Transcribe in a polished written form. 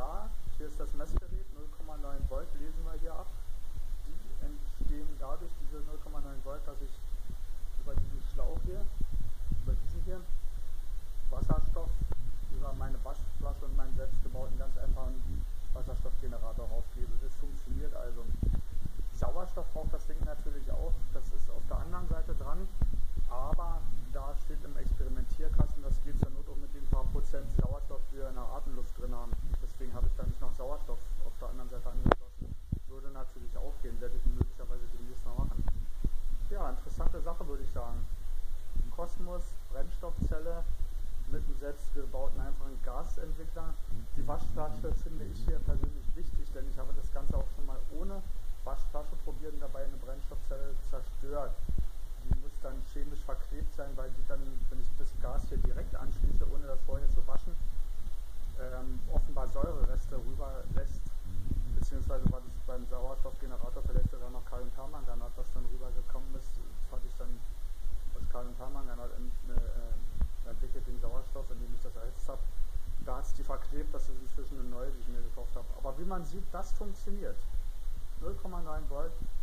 Ja, hier ist das Messgerät, 0,9 Volt lesen wir hier ab. Die entstehen dadurch, diese 0,9 Volt, dass ich über diesen Schlauch hier, über diesen hier, Wasserstoff über meine Waschflasche und meinen selbstgebauten ganz einfachen Wasserstoffgenerator raufgebe. Das funktioniert also. Sauerstoff braucht das Ding natürlich auch, das ist auf der anderen Seite dran, aber da steht im Experimentierkasten, das geht zur Not auch mit den paar Prozent Sauerstoff, die wir in der Atemluft drin haben. Deswegen habe ich da nicht noch Sauerstoff auf der anderen Seite angeschlossen. Würde natürlich auch gehen, werde ich möglicherweise demnächst mal machen. Ja, interessante Sache, würde ich sagen. Kosmos, Brennstoffzelle mit einem selbstgebauten einfachen Gasentwickler. Die Waschflasche finde ich hier persönlich wichtig, denn ich habe das Ganze auch schon mal ohne Waschflasche probiert und dabei eine Brennstoffzelle zerstört. Die muss dann chemisch verklebt sein, weil die dann, wenn ich das Gas hier direkt anschließe, ohne das vorher zu waschen, offenbar Säurereste rüberlässt. Beziehungsweise war das beim Sauerstoffgenerator vielleicht sogar noch Kaliumpermanganat, was dann rübergekommen ist. Das hatte ich dann das Kaliumpermanganat entwickelt, den Sauerstoff, indem ich das erhitzt habe. Da hat es die verklebt, das ist inzwischen eine neue, die ich mir gekauft habe. Aber wie man sieht, das funktioniert. 0,9 Volt